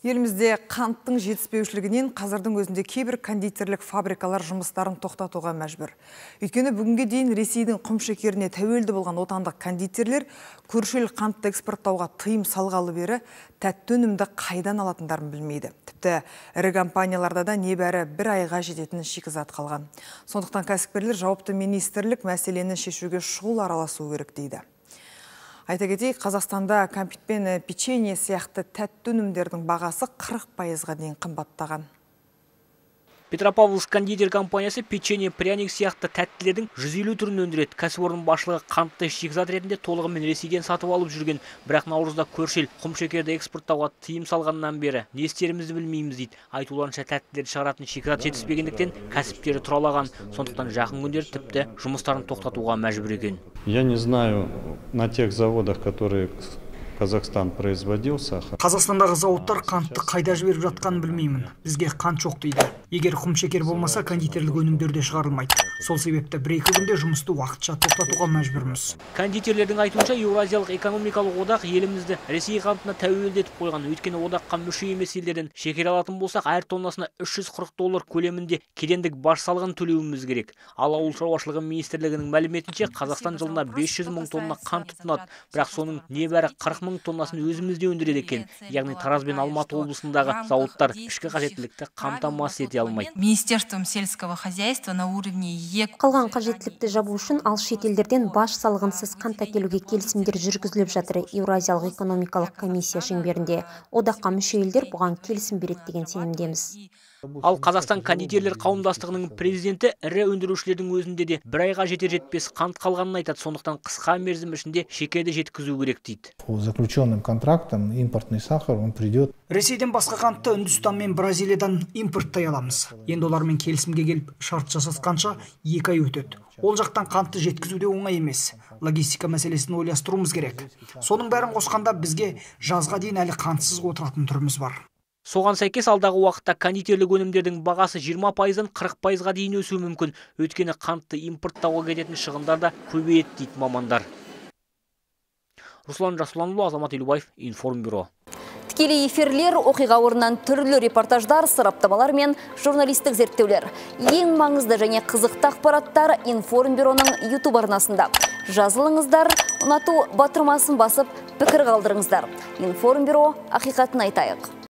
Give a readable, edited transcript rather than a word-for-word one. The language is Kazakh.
Елімізде қанттың жетіспеушілігінен қазірдің өзінде кейбір кондитерлік фабрикалар жұмыстарын тоқтатуға мәжбүр. Өйткені бүгінге дейін Ресейдің құмшекеріне тәуелді болған отандық кондитерлер көрші ел қантты экспорттауға тыйым салғалы бері тәтті өнімді қайдан алатындарын білмейді. Тіпті ірі компанияларда да небәрі бір айға жететін шикізат қалған. Сондықтан кәсіпкерлер жауапты министрлік мәселені шешуге шұғыл араласу керек дейді. Айта кетейік, Қазақстанда кәмпит пен печенье сияқты тәтті өнімдердің бағасы 40%-ға дейін қымбаттаған. Петропавловск кондитер компаниясы печенье, пряник сияқты тәттілердің 150 түрін өндіреді. Кәсіпорын басшылығы қантты шикізат ретінде толығымен Ресейден сатып алып жүрген, бірақ наурызда көрші ел құмшекерді экспорттауға тыйым салғаннан бері не істерімізді білмейміз дейді. Айтуларынша тәттілерді шығаратын шикізат жетіспегендіктен кәсіптері тұралаған. Сондықтан жақын күндері тіпті жұмыстарын тоқтатуға мәжбүр екен. Я не знаю на тех заводах, которые Казахстан производил сахар. Қазақстандағы зауыттар қантты қайда жіберіп жатқанын білмеймін. Бізге қант жоқ дейді. Егер құмшекер болмаса, кондитерлік өнімдер де шығарылмайды. Сол себепті бір-екі күнде жұмысты уақытша тоқтатуға мәжбүрміз. Кондитерлердің айтуынша, Еуразиялық экономикалық одақ елімізді Ресей қантына тәуелді етіп қойған. Өйткені одаққа мүше емес елдерден шекер алатын болсақ, әр тоннасына $340 көлемінде кедендік баж салығын төлеуіміз керек. Ал ауыл шаруашылығы министрлігінің мәліметінше, Қазақстан жылына 500 мың тонна қант тұтынады, бірақ соның небәрі 40 мың тоннасын өзімізде өндіреді екен. Яғни Тараз бен Алматы облысындағы зауыттар ішкі қажеттілікті қамтамасыз ете алмайды. Министерством сельского хозяйства на уровне қалған қажеттілікті жабу үшін ал шетелдерден баж салығынсыз қант әкелуге келісімдер жүргізіліп жатыр. Еуразиялық экономикалық комиссия шеңберінде одаққа мүше елдер бұған келісім береді деген сенімдеміз. Ал Қазақстан кондитерлер қауымдастығының президенті ірі өндірушілердің өзінде де бір айға жетер-жетпес қант қалғанын айтады. Сондықтан қысқа мерзім ішінде шекерді жеткізу керек дейді. По заключенным контрактам импортный сахар он придет. Ресейден басқа қантты Үндістан мен Бразилиядан импорттай аламыз. Енді олармен келісімге келіп шарт жасасқанша 2 ай өтеді. Ол жақтан қантты жеткізуде оңай емес. Логистика мәселесін ойластыруымыз керек. Соның бәрін қосқанда бізге жазға дейін әлі қантсыз отыратын түріміз бар. Соған сәйкес алдағы уақытта кондитерлік өнімдердің бағасы 20%-дан 40%-ға дейін өсуі мүмкін. Өйткені қантты импорттауға кететін шығындар да көбейеді дейді мамандар. Руслан Жасұланұлы, Азамат Елубаев, Информбюро. Тікелей эфирлер, оқиға орнынан түрлі репортаждар, сараптамалар мен журналистік зерттеулер. Ең маңызды және қызықты ақпараттар Информбюроның YouTube арнасында. Жазылыңыздар, ұнату батырмасын басып, пікір қалдырыңыздар. Информбюро, ақиқатын айтайық.